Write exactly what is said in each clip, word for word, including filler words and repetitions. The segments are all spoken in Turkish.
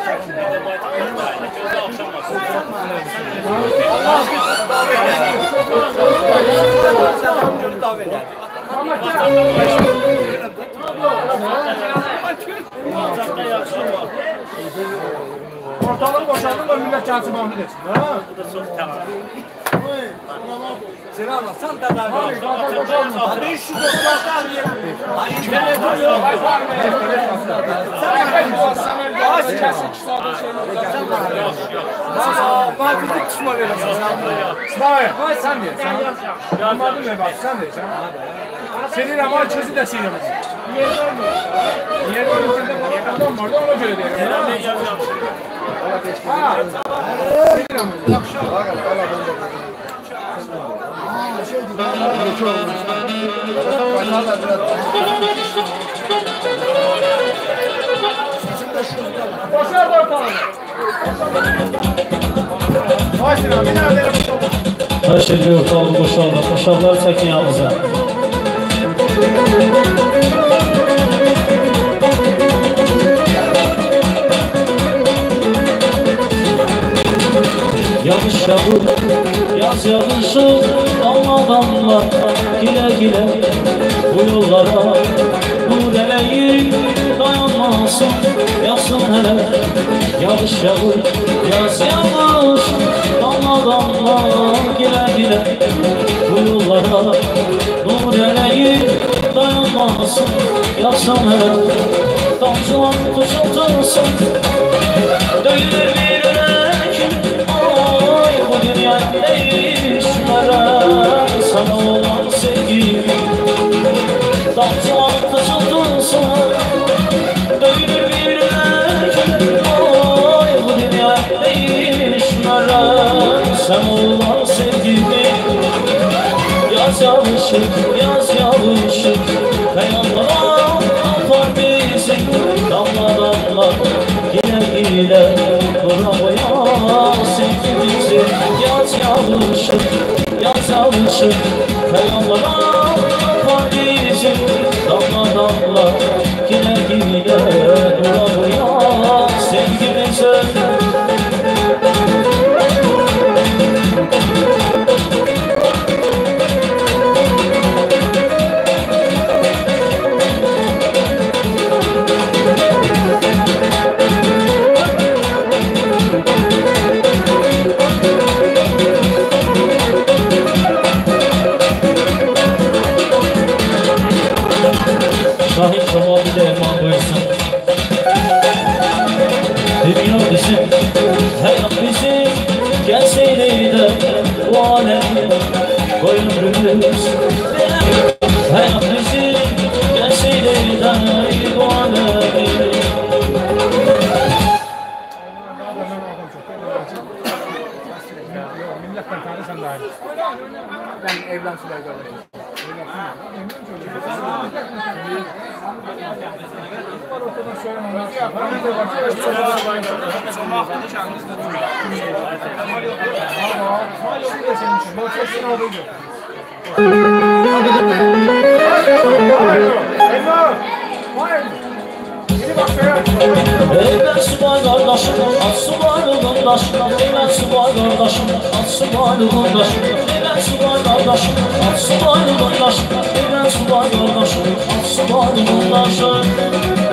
Ortalığı boşaldın da millet gelsin bağımlı desin. Bu da çok tamam. Selam sen de daha hadi şu dostlar hadi internet yok sen de sen az kesin sağda şeyler sen bak bir kısma verirsin İsmail vay sen de sen anladın mı bak sen de sen senin ama çözü de senin yer önünde adam var da ona göre diyor ha senin ama yakışıyor bak boşver ortalığı. Başına bir nerede boşaldı? Her şey ortalığı boşaldı. Boşaldılar sakin yalnızca. Yağış yağır, yaz yağışı, damla damla, gile gile bu yollara bu deleyi dayanmasın, yazsın hele. Yağış yağır, yaz yağış, damla damla, gile gile bu yollara bu deleyi dayanmasın, yazsın hele. Damcılar tuşultursun, döyülür bir yürek. Bu dünya değişmere sana olan sevgim damcılar taşıldınsa dövülür bir yürek. Oy bu dünya değişmere sana olan sevgim yaz yağışı yaz yağışı kayanlara kapar bizi damla damla gile gile duramaya sevgimizi yaz yağışı yaz yağışı kayanlara kapar bizi damla damla gile gile duramaya sevgimizi. Şahit şoma bir de eman buyursun. Dünya bizim, hayat bizim, gelseydi de bu alem ömrümüz. Hayat bizim, gelseydi de bu alem. Milletten tanırsan daha iyi. Ben evlensiler görmedim. Ey ben subay kardeşim, at subaylığın taşına. Ey ben subay kardeşim, at subaylığın taşına. Ey ben subay kardeşim, at subaylığın taşına. Ey ben subay kardeşim, at subaylığın taşına.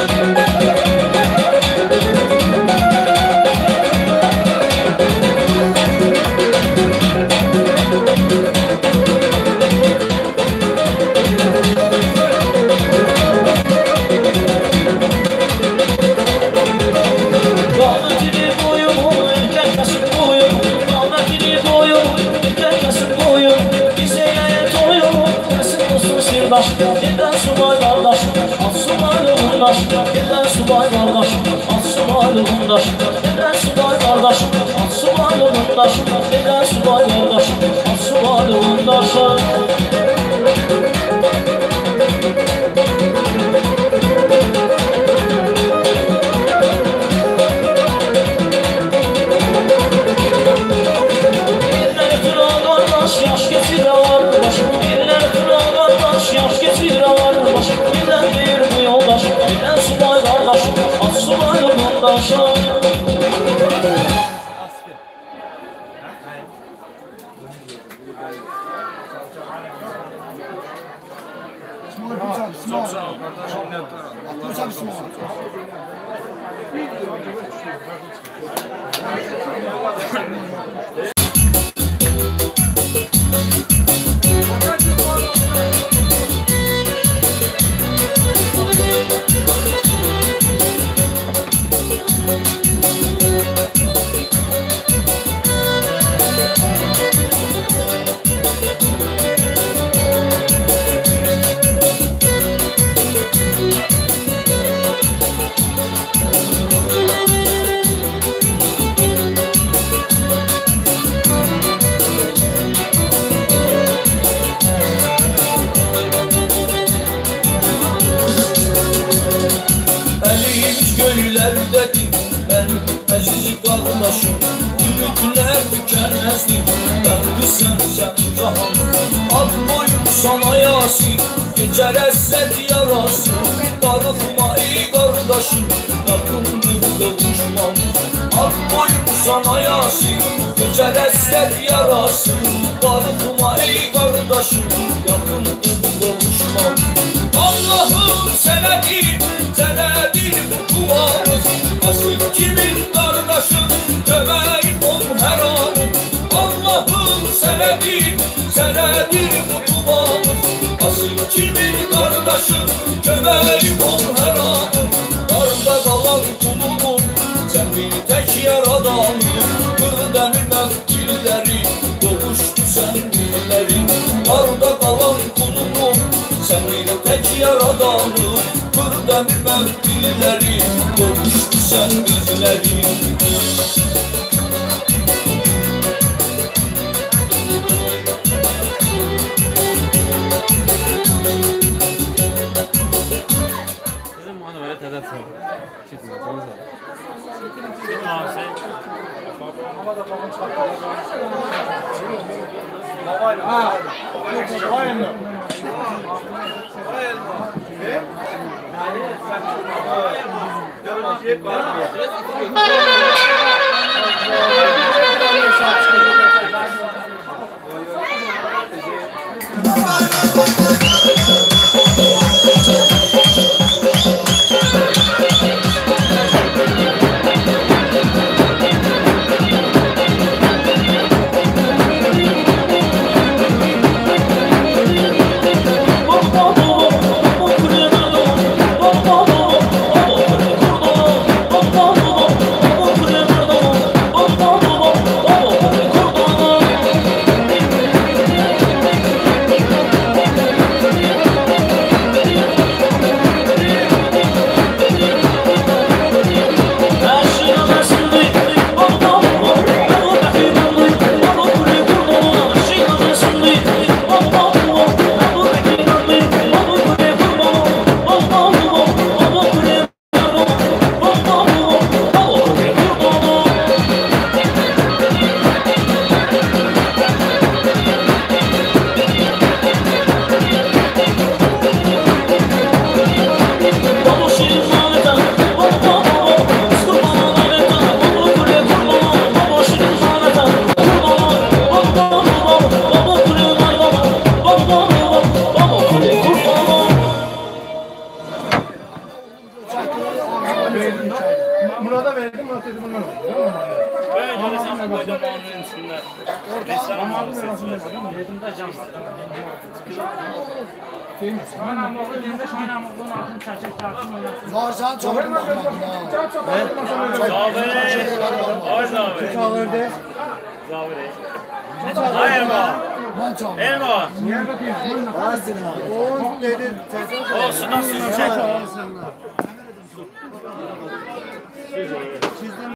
Birden subay kardeş, at subaylığın taşına. Birden subay kardeş, at subaylığın taşına. Birden subay kardeş, at subaylığın taşına. Birden subay kardeş, at subaylığın taşına. Birler kıran kardeş, yaş geçir var başım. Birler kıran kardeş, yaş geçir var başım. Birden bir bu yoldaş, birden subay kardeş, at subaylığın taşına. Çok sağ ol. Göylerdədir mənim əziz qardaşım, Ümidlər tükənməzdir, bəndi sən sən cahanım. Ad boyum sana yasin, gecər əzzət yarası, Darıxma ey qardaşım, yaxındır qovuşmam. Ad boyum sana yasin, gecər əzzət yarası, Darıxma ey qardaşım, yaxındır qovuşmam. Allah'ım sənədir, sənədir bu duamız, Asıl kimin qardaşım, köməyim ol hər anım. Allah'ım sənədir, sənədir bu duamız, Asıl kimin qardaşım, köməyim ol hər anım. Darda qalan qulumum, sən bir tək yaradanım, Qırdəmi məftilləri, doğuşdu sən dilləri. Darda qalan qulumum, sən bir tək yaradanım, Qırdəmi məftilləri, doğuşdu sən dilləri. Murat'a verdim, Murat dedi bundan. Ben görürsem koydum onun üstünde. Resmen malı sesi var. Yedimde cam. Oynamaqlı deyəndə oynamaqlının altını çəkək, tartın oynasın. Varsan çok bakmadın Zavere. Ay zavere. Çağırdı. Zavere. Ay elma. Ben çok. Elma. Gel bakayım. O dedi. Olsun olsun. Çek.